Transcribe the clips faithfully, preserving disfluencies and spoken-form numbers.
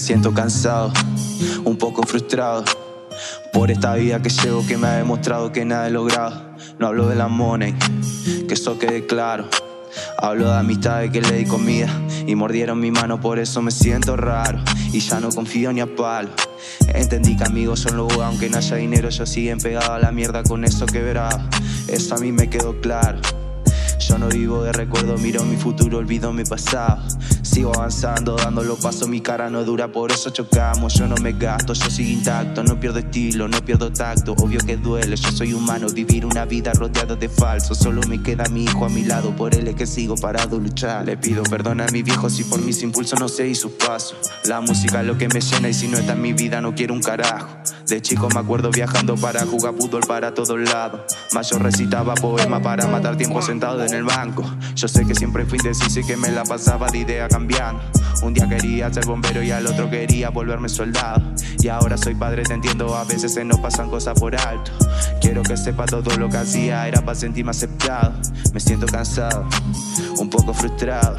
siento cansado, un poco frustrado por esta vida que llevo, que me ha demostrado que nada he logrado. No hablo de la money, que eso quede claro. Hablo de amistades que le di comida y mordieron mi mano, por eso me siento raro y ya no confío ni a palo. Entendí que amigos son los buenos, aunque no haya dinero, ellos siguen pegados a la mierda con eso quebrado. Eso a mí me quedó claro. Yo no vivo de recuerdo, miro mi futuro, olvido mi pasado. Sigo avanzando, dando los pasos, mi cara no dura, por eso chocamos. Yo no me gasto, yo sigo intacto, no pierdo estilo, no pierdo tacto. Obvio que duele, yo soy humano, vivir una vida rodeado de falsos. Solo me queda mi hijo a mi lado, por él es que sigo parado luchar. Le pido perdón a mi viejo si por mis impulsos no seguí sus pasos. La música es lo que me llena y si no está en mi vida no quiero un carajo. De chico me acuerdo viajando para jugar fútbol para todos lados. Más yo recitaba poemas para matar tiempo sentado en el banco. Yo sé que siempre fui indeciso y que me la pasaba de idea cambiando. Un día quería ser bombero y al otro quería volverme soldado. Y ahora soy padre, te entiendo, a veces se nos pasan cosas por alto. Quiero que sepa todo lo que hacía era para sentirme aceptado. Me siento cansado, un poco frustrado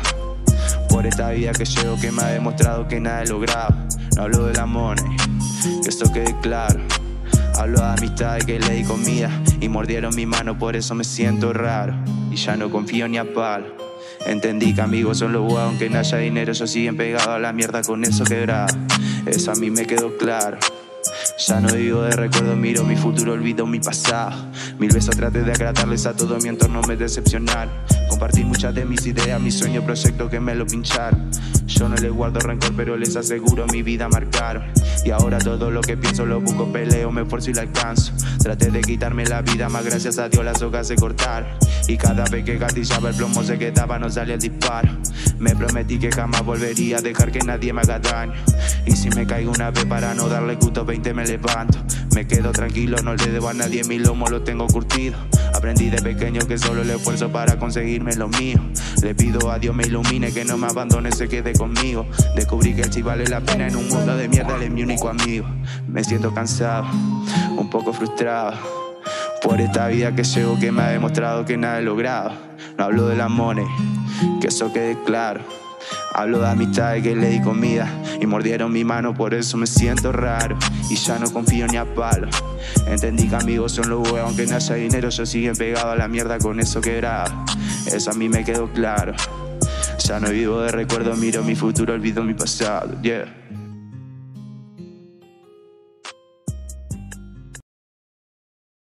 por esta vida que llevo, que me ha demostrado que nada he logrado. No hablo de la money, que eso quede claro. Hablo de amistades que le di comida y mordieron mi mano, por eso me siento raro y ya no confío ni a palo. Entendí que amigos son los buenos, aunque no haya dinero, ellos siguen pegados a la mierda con eso quebrado. Eso a mí me quedó claro. Ya no vivo de recuerdo, miro mi futuro, olvido mi pasado. Mil veces traté de agradarles a todo mi entorno, me decepcionaron. Compartí muchas de mis ideas, mis sueños, proyectos que me lo pincharon. Yo no les guardo rencor, pero les aseguro mi vida marcaron. Y ahora todo lo que pienso lo busco, peleo, me esfuerzo y la alcanzo. Traté de quitarme la vida, más gracias a Dios las hojas se cortaron. Y cada vez que gatillaba el plomo se quedaba, no salía el disparo. Me prometí que jamás volvería a dejar que nadie me haga daño. Y si me caigo una vez para no darle gusto, veinte me levanto. Me quedo tranquilo, no le debo a nadie, mi lomo lo tengo curtido. Aprendí de pequeño que solo el esfuerzo para conseguirme lo mío. Le pido a Dios me ilumine, que no me abandone, se quede conmigo. Descubrí que el sí vale la pena en un mundo de mierda, él es mi único amigo. Me siento cansado, un poco frustrado por esta vida que llevo, que me ha demostrado que nada he logrado. No hablo de la money, que eso quede claro. Hablo de amistades que le di comida y mordieron mi mano, por eso me siento raro y ya no confío ni a palo. Entendí que amigos son los buenos, aunque no haya dinero, ellos siguen pegados a la mierda con eso quebrado. Eso a mí me quedó claro. Ya no vivo de recuerdo, miro mi futuro, olvido mi pasado, yeah.